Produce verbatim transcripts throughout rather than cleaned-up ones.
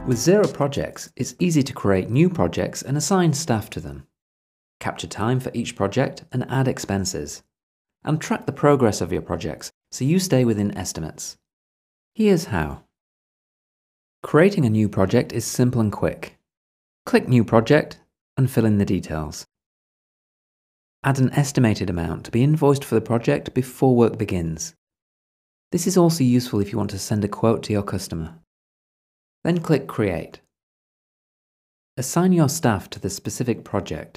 With Xero Projects, it's easy to create new projects and assign staff to them, capture time for each project and add expenses, and track the progress of your projects so you stay within estimates. Here's how. Creating a new project is simple and quick. Click New Project and fill in the details. Add an estimated amount to be invoiced for the project before work begins. This is also useful if you want to send a quote to your customer. Then click Create. Assign your staff to the specific project.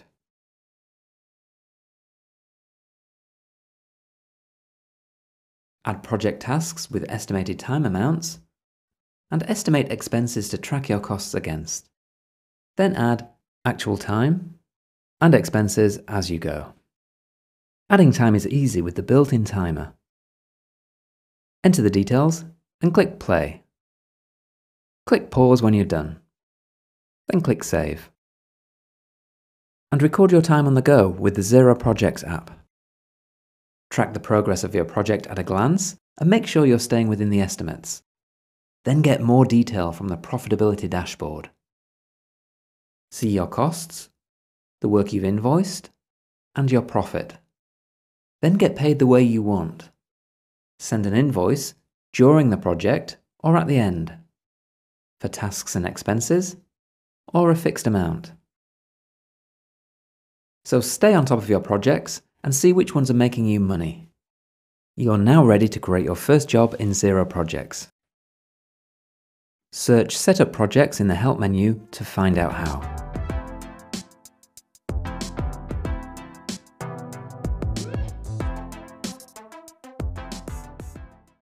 Add project tasks with estimated time amounts, and estimate expenses to track your costs against. Then add actual time and expenses as you go. Adding time is easy with the built-in timer. Enter the details and click Play. Click Pause when you're done. Then click Save. And record your time on the go with the Xero Projects app. Track the progress of your project at a glance and make sure you're staying within the estimates. Then get more detail from the profitability dashboard. See your costs, the work you've invoiced, and your profit. Then get paid the way you want. Send an invoice during the project or at the end, for tasks and expenses, or a fixed amount. So stay on top of your projects and see which ones are making you money. You're now ready to create your first job in Xero Projects. Search Set Up Projects in the Help menu to find out how.